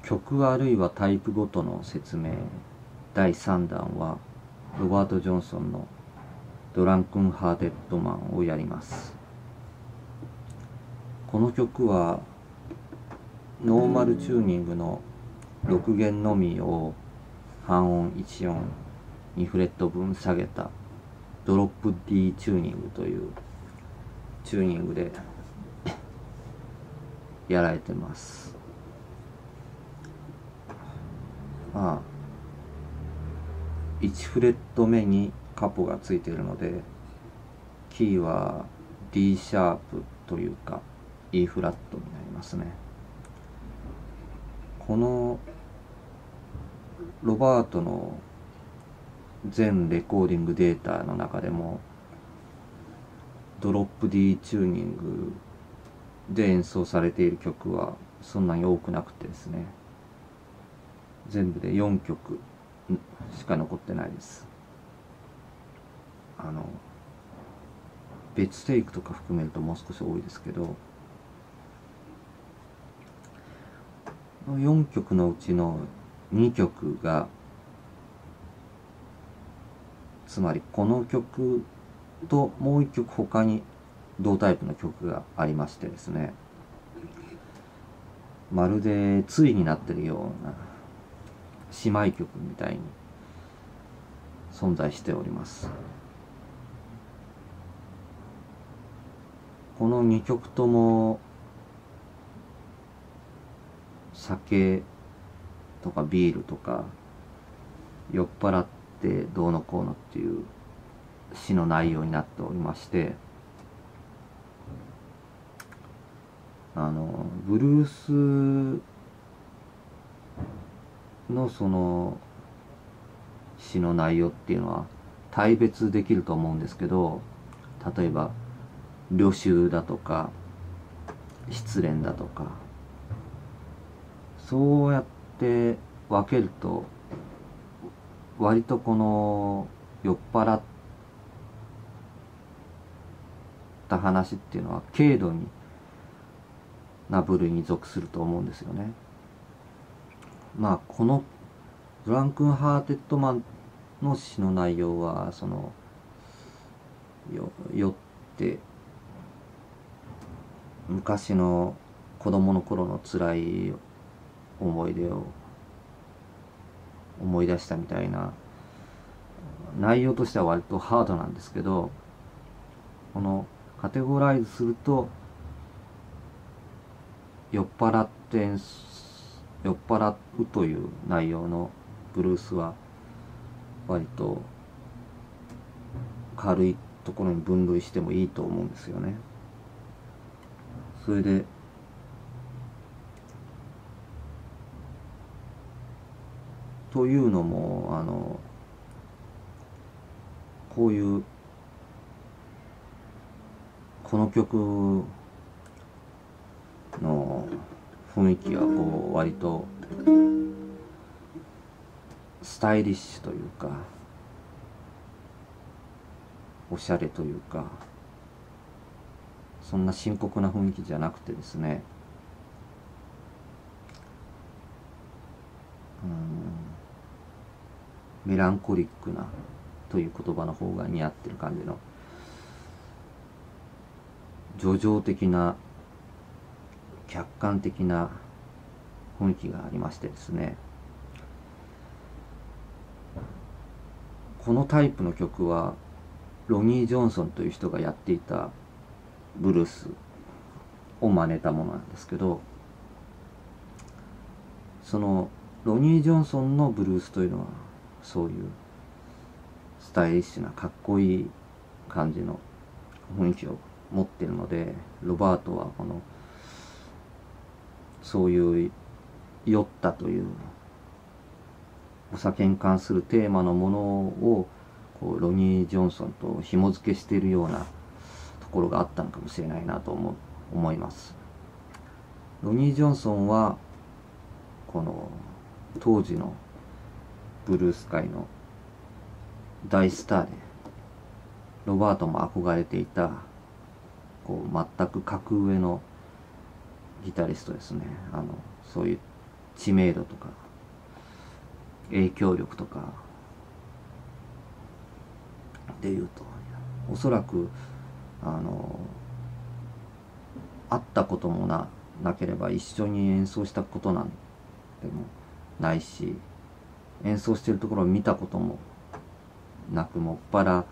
曲あるいはタイプごとの説明第3弾はロバート・ジョンソンのドランクン・ハーテッドマンをやります。この曲はノーマルチューニングの6弦のみを半音1音2フレット分下げたドロップ D チューニングというチューニングでやられてます。まあ1フレット目にカポがついているので、キーは D シャープというか E フラットになりますね。このロバートの全レコーディングデータの中でもドロップ D チューニングで演奏されている曲はそんなに多くなくてですね、全部で4曲しか残ってないです。別テイクとか含めるともう少し多いですけど、4曲のうちの2曲が、つまりこの曲ともう1曲他に同タイプの曲がありましてですね、まるで対になってるような姉妹曲みたいに存在しております。この2曲とも酒とかビールとか酔っ払ってどうのこうのっていう詩の内容になっておりまして、ブルースのその詩の内容っていうのは大別できると思うんですけど、例えば旅愁だとか失恋だとか、そうやって分けると割とこの酔っ払った話っていうのは軽度な部類に属すると思うんですよね。まあこのドランクン・ハーテッドマンの詩の内容はその酔って昔の子供の頃の辛い思い出を思い出したみたいな内容としては割とハードなんですけど、このカテゴライズすると酔っ払うという内容のブルースは割と軽いところに分類してもいいと思うんですよね。それでというのもこういうこの曲の雰囲気はこう割とスタイリッシュというかおしゃれというか、そんな深刻な雰囲気じゃなくてですね、メランコリックなという言葉の方が似合ってる感じの叙情的な客観的な雰囲気がありましてですね、このタイプの曲はロニー・ジョンソンという人がやっていたブルースを真似たものなんですけど、そのロニー・ジョンソンのブルースというのはそういうスタイリッシュなかっこいい感じの雰囲気を持っているので、ロバートはこのそういう酔ったというお酒に関するテーマのものをこうロニー・ジョンソンと紐付けしているようなところがあったのかもしれないなと思います。ロニー・ジョンソンはこの当時のブルース界の大スターで、ロバートも憧れていたこう全く格上のギタリストですね。そういう知名度とか影響力とかでいうと、おそらく会ったこともなければ一緒に演奏したことなんてもないし、演奏してるところを見たこともなく、もっぱら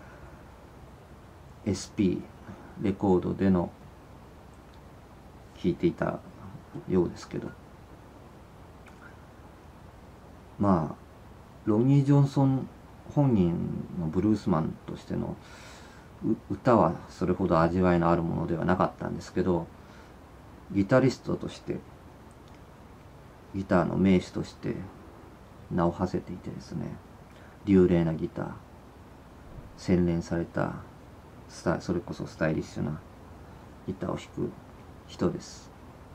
SP レコードでの聴いていたようですけど、まあロニー・ジョンソン本人のブルースマンとしての歌はそれほど味わいのあるものではなかったんですけど、ギタリストとしてギターの名手として名を馳せていてですね、流麗なギター、洗練されたそれこそスタイリッシュなギターを弾く人です。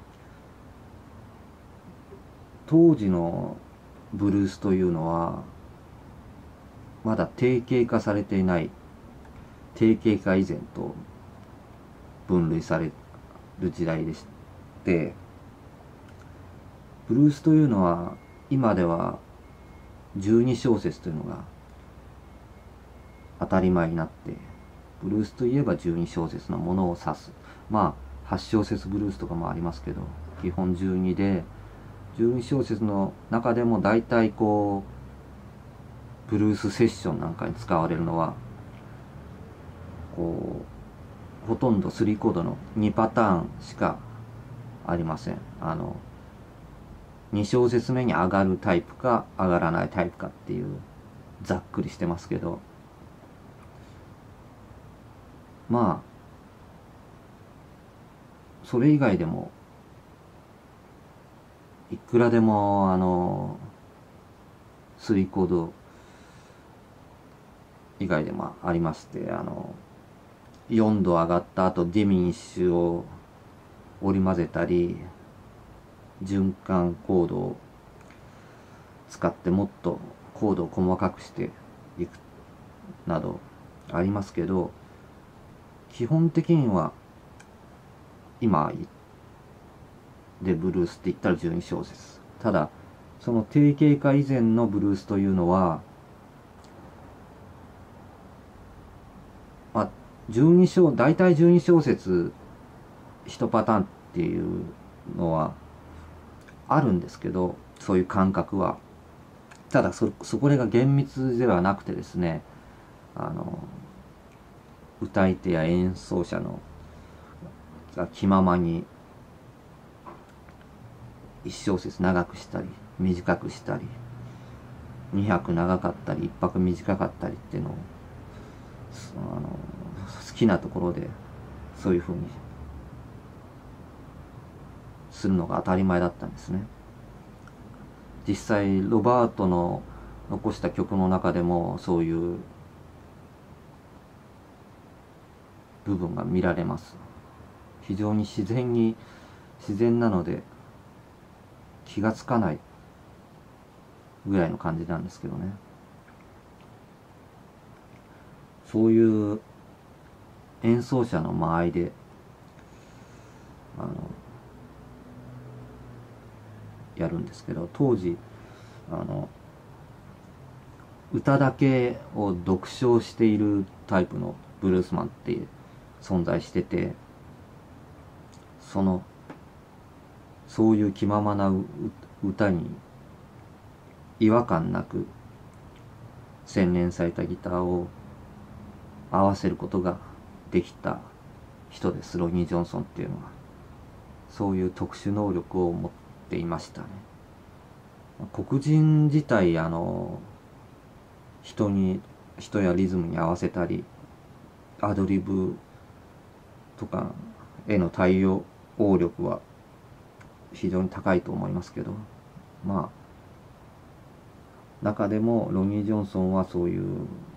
当時のブルースというのはまだ定型化されていない、定型化以前と分類される時代でして、ブルースというのは今では12小節というのが当たり前になって、ブルースといえば12小節のものを指す。まあ8小節ブルースとかもありますけど、基本12で、12小節の中でも大体こうブルースセッションなんかに使われるのはこうほとんど3コードの2パターンしかありません。2小節目に上がるタイプか上がらないタイプかっていう、ざっくりしてますけど、まあそれ以外でもいくらでも3コード以外でもありまして、4度上がった後ディミニッシュを織り交ぜたり、循環コードを使ってもっとコードを細かくしていくなどありますけど、基本的には今でブルースって言ったら12小節。ただその定型化以前のブルースというのは、大体12小節1パターンっていうのはあるんですけど、そういう感覚は。ただそこが厳密ではなくてですね、歌い手や演奏者のが気ままに1小節長くしたり短くしたり、2拍長かったり1拍短かったりっていうのを好きなところでそういうふうにするのが当たり前だったんですね。実際ロバートの残した曲の中でもそういう部分が見られます。非常に自然なので気がつかないぐらいの感じなんですけどね。そういう演奏者の間合いでやるんですけど、当時歌だけを独唱しているタイプのブルースマンって存在してて、そういう気ままな歌に違和感なく洗練されたギターを合わせることができた人です、ロニー・ジョンソンっていうのは。そういう特殊能力を持っていましたね。黒人自体人やリズムに合わせたり、アドリブとかへの対応力は非常に高いと思いますけど、まあ中でもロニー・ジョンソンはそういう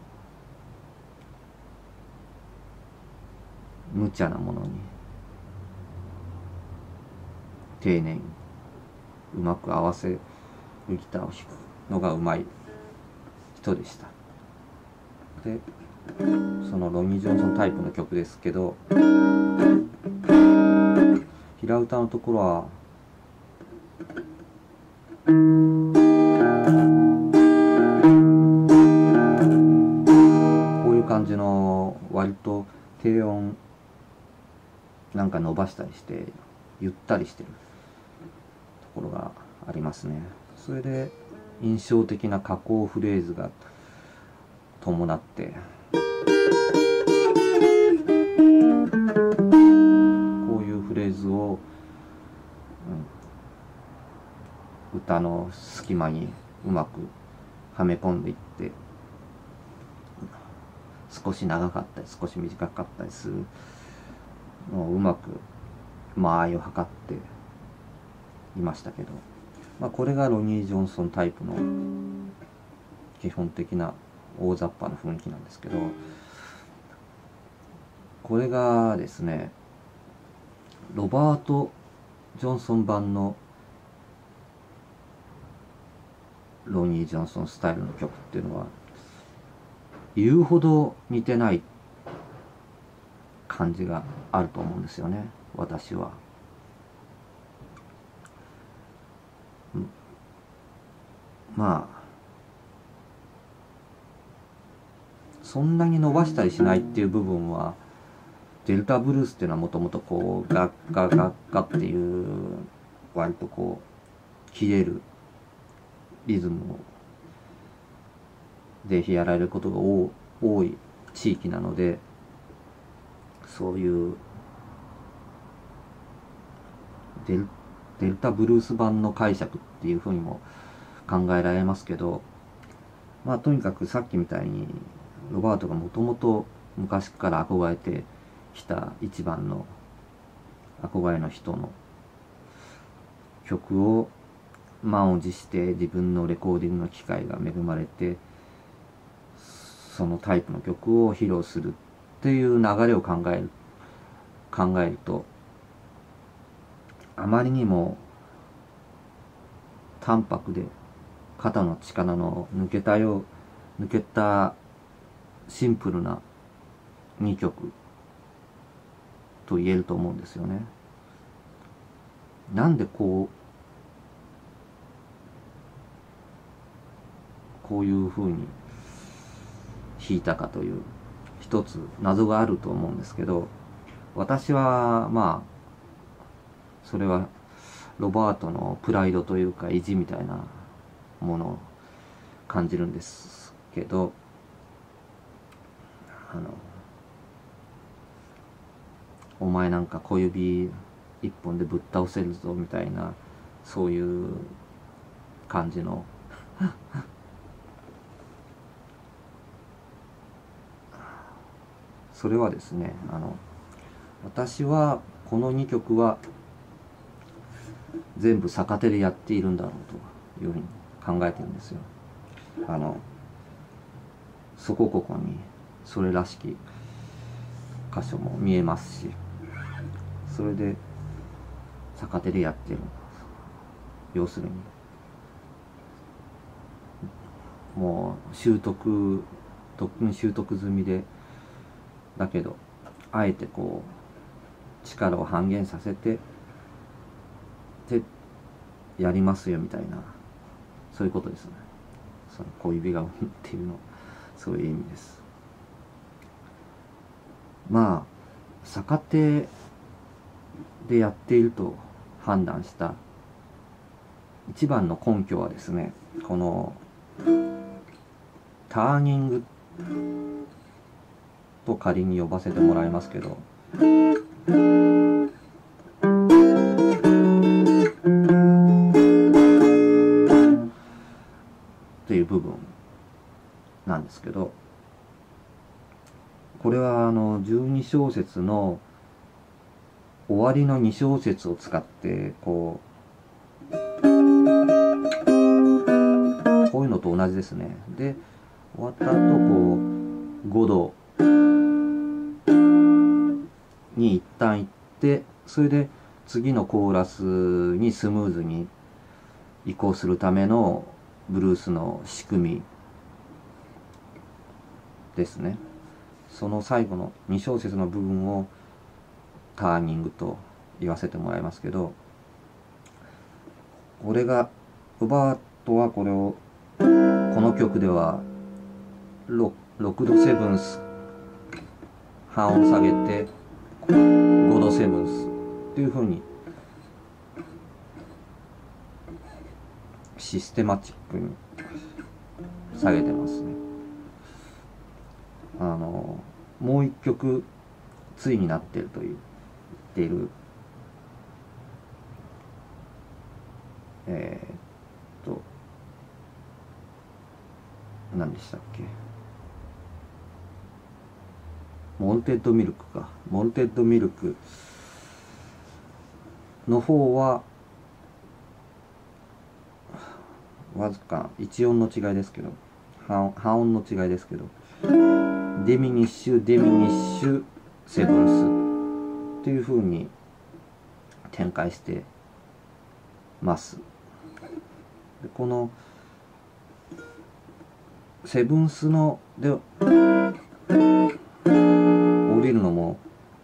無茶なものに丁寧にうまく合わせるギターを弾くのがうまい人でした。でそのロニー・ジョンソンタイプの曲ですけど、平歌のところはこういう感じの割と低音なんか伸ばしたりしてゆったりしてるところがありますね。それで印象的な下降フレーズが伴ってこういうフレーズを、歌の隙間にうまくはめ込んでいって、少し長かったり少し短かったりするのをうまく間合いを測っていましたけど、これがロニー・ジョンソンタイプの基本的な大雑把な雰囲気なんですけど、これがですねロバート・ジョンソン版のロニー・ジョンソンスタイルの曲っていうのは言うほど似てない感じがあると思うんですよね、私は。そんなに伸ばしたりしないっていう部分はデルタブルースっていうのはもともとこうガッガガッガっていう割とこう切れるリズムでやられることが多い地域なので、そういうデルタブルース版の解釈っていうふうにも考えられますけど、とにかくさっきみたいにロバートがもともと昔から憧れてきた一番の憧れの人の曲を満を持して自分のレコーディングの機会が恵まれてそのタイプの曲を披露するっていう流れを考えると、あまりにも淡白で肩の力の抜けたシンプルな2曲と言えると思うんですよね。なんでこういう風に弾いたかという一つ謎があると思うんですけど、私はそれはロバートのプライドというか意地みたいなものを感じるんですけど、お前なんか小指一本でぶっ倒せるぞみたいな、そういう感じのそれはですね、私はこの2曲は全部逆手でやっているんだろうというふうに考えてるんですよ。そこここにそれらしき箇所も見えますし、それで逆手でやってる。要するにもうとっくに習得済みで、だけどあえてこう力を半減させてやりますよみたいな、そういうことですね。その小指がっていうの、そういう意味です。逆手でやっていると判断した一番の根拠はですね、このターニングと仮に呼ばせてもらいますけど、っていう部分なんですけど、これは12小節の終わりの2小節を使ってこういうのと同じですね。で終わった後こう5度に一旦行って、それで次のコーラスにスムーズに移行するためのブルースの仕組みですね。その最後の2小節の部分をターニングと言わせてもらいますけど、これがロバートはこの曲では6度セブンス半音下げて5度セブンスっていう風にシステマチックに下げてますね。もう一曲対になってると言っている何でしたっけ、モルテッドミルクか。モルテッドミルクの方はわずか1音の違いですけど、半音の違いですけど、デミニッシュデミニッシュセブンスっていう風に展開してます。でこのセブンスので降りるのも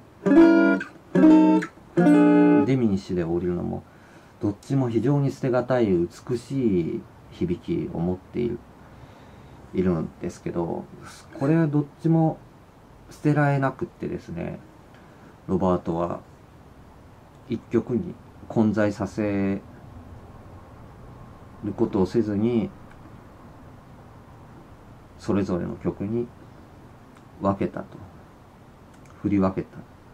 デミニッシュで降りるのもどっちも非常に捨てがたい美しい響きを持っているんですけど、これはどっちも捨てられなくってですね、ロバートは一曲に混在させることをせずにそれぞれの曲に分けたと、振り分けた。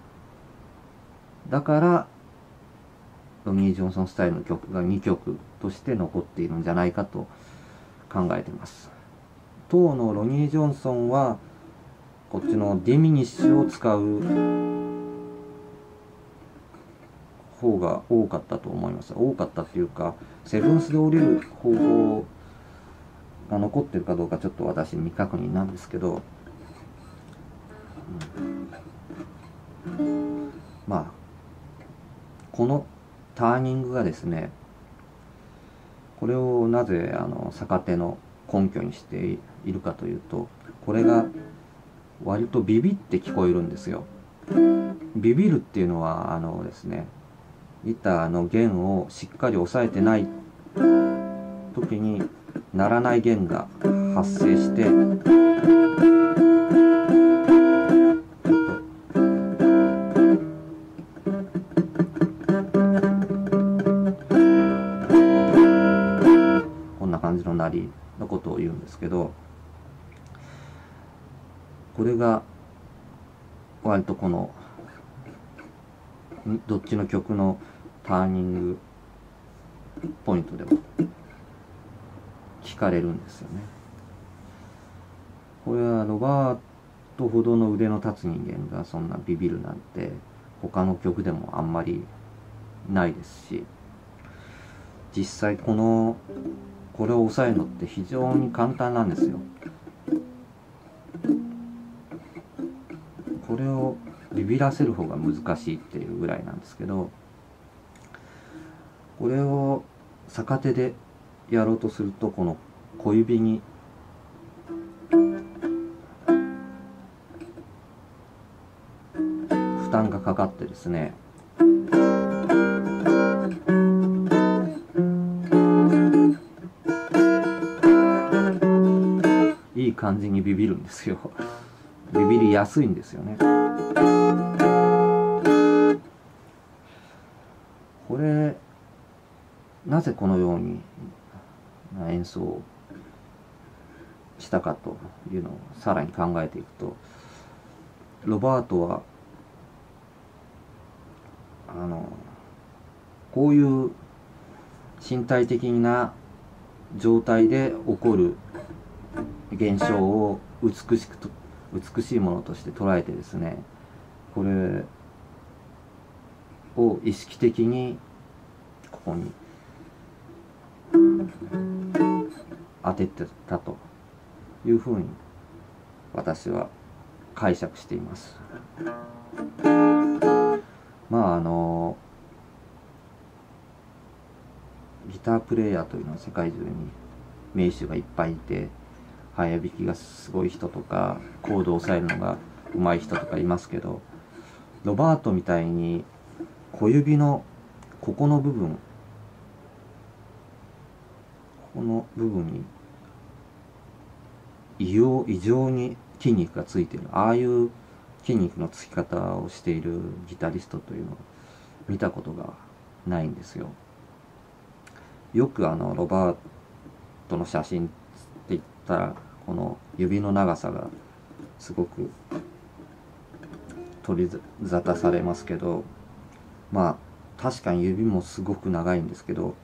だからロニー・ジョンソンスタイルの曲が2曲として残っているんじゃないかと考えています。当のロニー・ジョンソンはこっちのディミニッシュを使う方が多かったと思います。多かったっていうか、セブンスで降りる方法が残ってるかどうかちょっと私未確認なんですけど、まあこのターニングがですね、これをなぜ逆手の根拠にしているかというと、これが割とビビって聞こえるんですよ。ビビるっていうのはですね、ギターの弦をしっかり押さえてない時に鳴らない弦が発生して、こんな感じの鳴りのことを言うんですけど、これが割とこのどっちの曲のターニングポイントでも聞かれるんですよね。これはロバートほどの腕の立つ人間がそんなビビるなんて他の曲でもあんまりないですし、実際これを抑えるのって非常に簡単なんですよ。これをビビらせる方が難しいっていうぐらいなんですけど、これを逆手でやろうとすると、この小指に負担がかかってですね、いい感じにビビるんですよ。ビビりやすいんですよね。これなぜこのように演奏をしたかというのをさらに考えていくと、ロバートはこういう身体的な状態で起こる現象を美しいものとして捉えてですね、これを意識的にここに当ててたというふうに私は解釈しています。まあギタープレイヤーというのは世界中に名手がいっぱいいて、早弾きがすごい人とかコードを抑えるのが上手い人とかいますけど、ロバートみたいに小指のここの部分この部分に異常に筋肉がついている、ああいう筋肉のつき方をしているギタリストというのを見たことがないんですよ。よくロバートの写真って言ったらこの指の長さがすごく取り沙汰されますけど、まあ確かに指もすごく長いんですけど、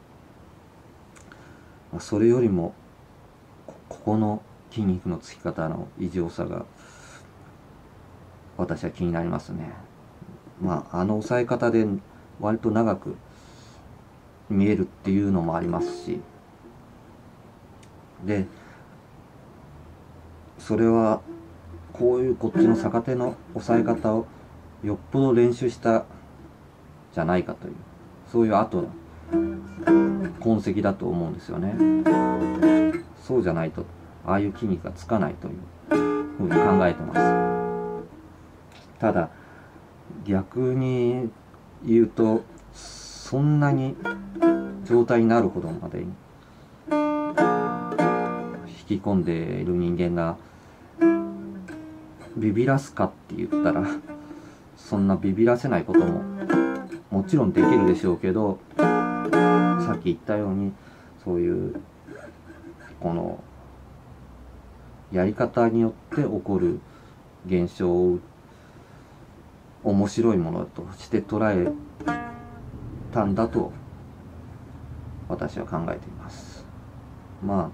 それよりもここの筋肉のつき方の異常さが私は気になりますね。まあ押さえ方で割と長く見えるっていうのもありますし、でそれはこういうこっちの逆手の押さえ方をよっぽど練習したじゃないかという、そういう後の痕跡だと思うんですよね。そうじゃないとああいう筋肉がつかないというふうに考えてます。ただ逆に言うと、そんなに状態になるほどまでに引き込んでいる人間がビビらすかって言ったら、そんなビビらせないことももちろんできるでしょうけど、さっき言ったようにそういうこのやり方によって起こる現象を面白いものとして捉えたんだと私は考えています。まあ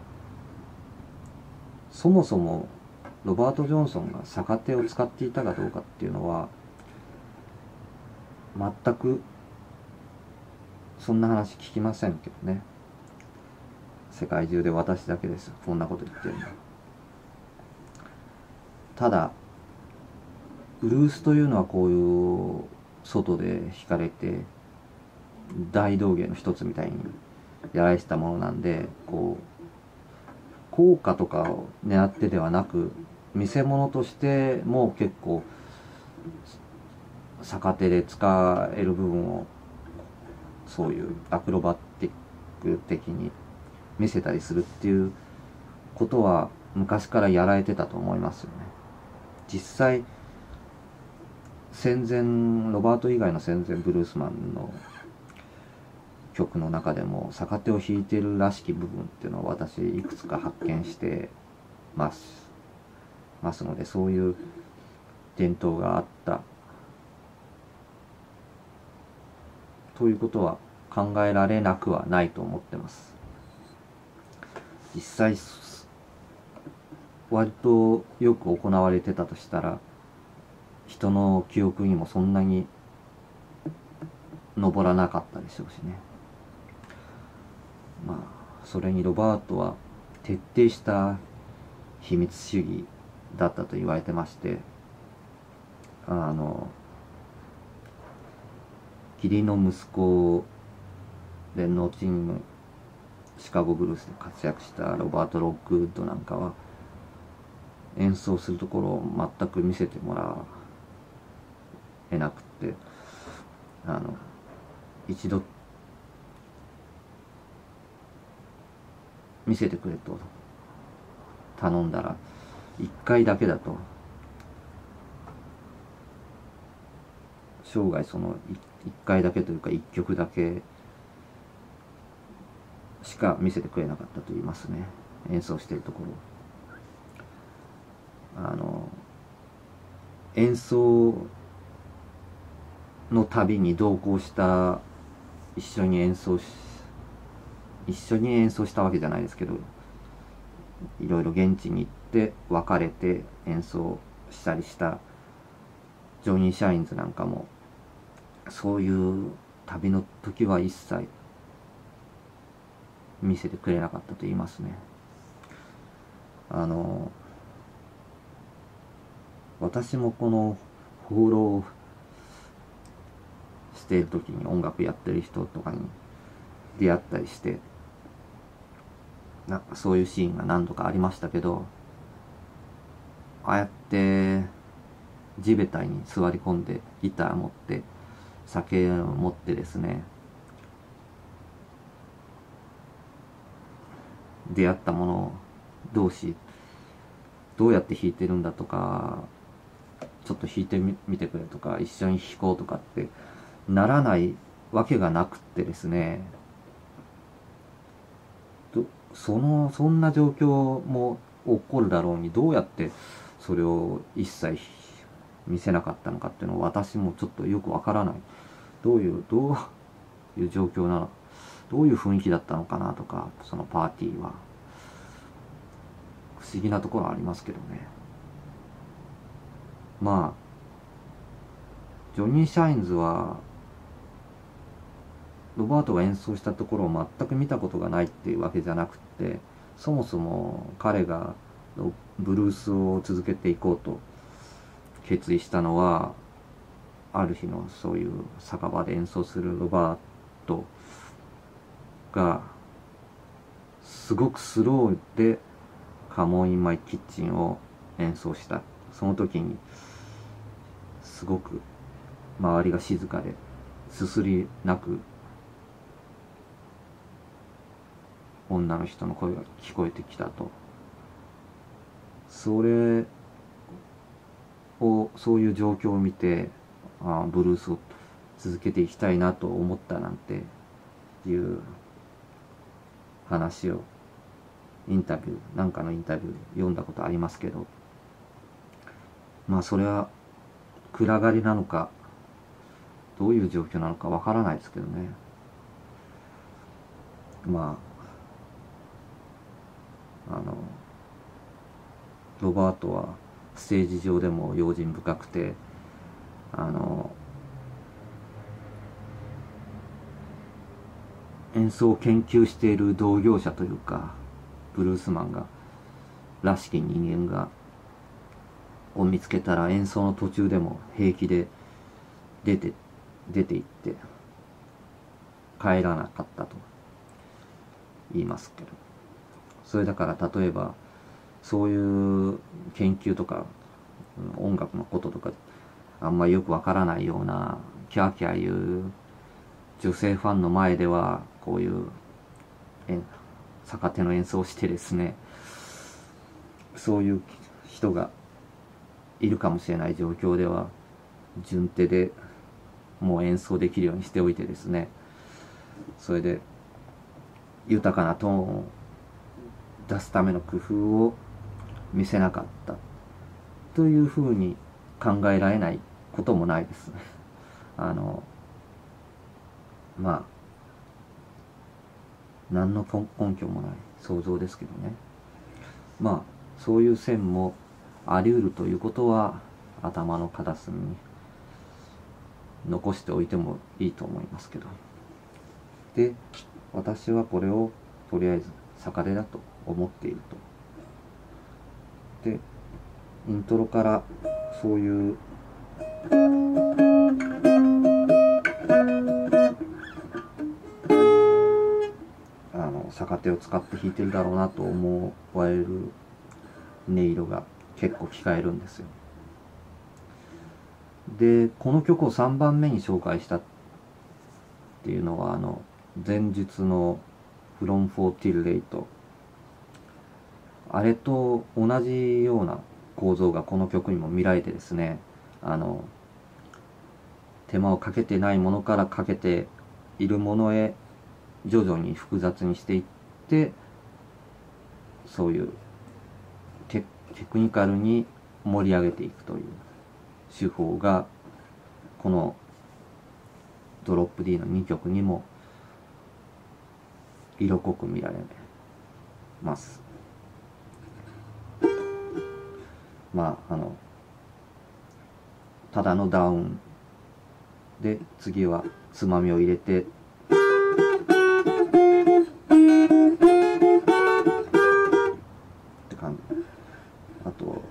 そもそもロバート・ジョンソンが逆手を使っていたかどうかっていうのは全くそんな話聞きませんけどね。世界中で私だけですよ、こんなこと言ってるのは。ただブルースというのはこういう外で弾かれて大道芸の一つみたいにやられてたものなんで、こう効果とかを狙ってではなく、見せ物としても結構逆手で使える部分をそういうアクロバティック的に見せたりするっていうことは昔からやられてたと思いますよね。実際戦前、ロバート以外の戦前ブルースマンの曲の中でも逆手を弾いているらしき部分っていうのを私いくつか発見してますので、そういう伝統があったということは考えられなくはないと思ってます。実際割とよく行われてたとしたら人の記憶にもそんなに上らなかったでしょうしね。まあそれにロバートは徹底した秘密主義だったと言われてまして、義理の息子で後にシカゴブルースで活躍したロバート・ロックウッドなんかは演奏するところを全く見せてもらえなくって、一度見せてくれと頼んだら1回だけだと、生涯その1回だけというか1曲だけしか見せてくれなかったと言いますね。演奏しているところ、演奏の旅に同行した一緒に演奏したわけじゃないですけど、いろいろ現地に行って別れて演奏したりしたジョニー・シャインズなんかもそういう旅の時は一切見せてくれなかったと言いますね。私もこの放浪している時に音楽やってる人とかに出会ったりしてそういうシーンが何度かありましたけど、ああやって地べたに座り込んでギター持って酒を持ってですね、 出会った者同士どうやって弾いてるんだとか、ちょっと弾いてみてくれとか、一緒に弾こうとかってならないわけがなくってですね、そんな状況も起こるだろうに、どうやってそれを一切見せなかったのかっていうのを私もちょっとよくわからない。どういう状況なの、どういう雰囲気だったのかなとか、そのパーティーは不思議なところありますけどね。まあジョニー・シャインズはロバートが演奏したところを全く見たことがないっていうわけじゃなくて、そもそも彼がブルースを続けていこうと決意したのは、ある日のそういう酒場で演奏するロバートがすごくスローでカモン・イン・マイ・キッチンを演奏した。その時にすごく周りが静かで、すすり泣く女の人の声が聞こえてきたと。そういう状況を見て、ブルースを続けていきたいなと思ったなんていう話をなんかのインタビューで読んだことありますけど、まあそれは暗がりなのかどういう状況なのかわからないですけどね。まあロバートはステージ上でも用心深くて、演奏を研究している同業者というかブルースマンらしき人間を見つけたら、演奏の途中でも平気で出て行って帰らなかったと言いますけど、それだから例えばそういう研究とか音楽のこととかあんまりよくわからないようなキャーキャー言う女性ファンの前では、こういう逆手の演奏をしてですね、そういう人がいるかもしれない状況では順手でもう演奏できるようにしておいてですね、それで豊かなトーンを出すための工夫を見せなかったというふうに考えられないこともないですね。まあ何の根拠もない想像ですけどね。まあそういう線もあり得るということは頭の片隅に残しておいてもいいと思いますけど。で、私はこれをとりあえず逆手だと思っていると。で、イントロからそういう逆手を使って弾いてるだろうなと思われる音色が結構聞かれるんですよ。で、この曲を3番目に紹介したっていうのは前述の From 4 till 8、あれと同じような構造がこの曲にも見られてですね、手間をかけてないものからかけているものへ徐々に複雑にしていって、そういうテクニカルに盛り上げていくという手法がこのドロップ D の2曲にも色濃く見られます。まあただのダウンで、次はつまみを入れてって感じ。あと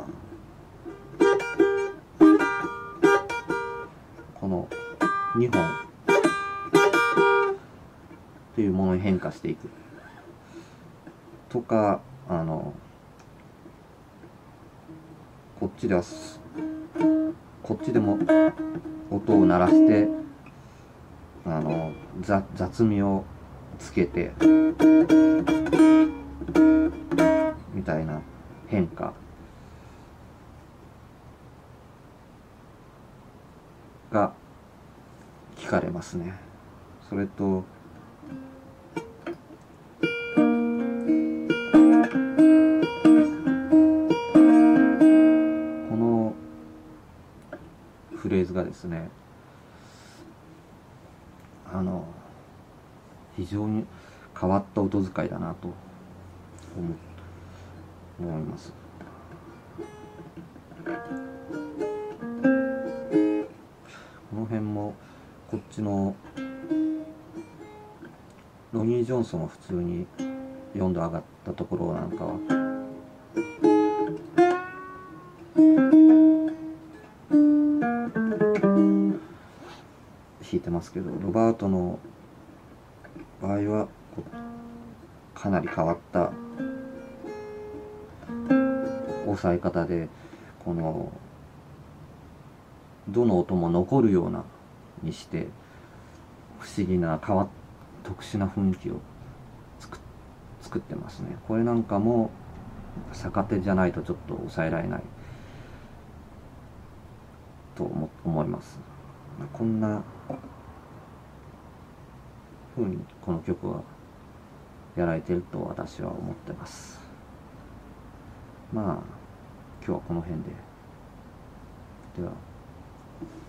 この2本というものに変化していくとか、こっちでも音を鳴らして雑味をつけてみたいな変化が聞かれますね。それとこのフレーズがですね、非常に変わった音遣いだなと思います。この辺もこっちのロニー・ジョンソンは普通に4度上がったところなんかは弾いてますけど、ロバートの場合はかなり変わった押さえ方で、このどの音も残るようなにして不思議な特殊な雰囲気を作ってますね。これなんかも逆手じゃないとちょっと抑えられないと思います。こんな風にこの曲はやられてると私は思ってます。まあ今日はこの辺で。では。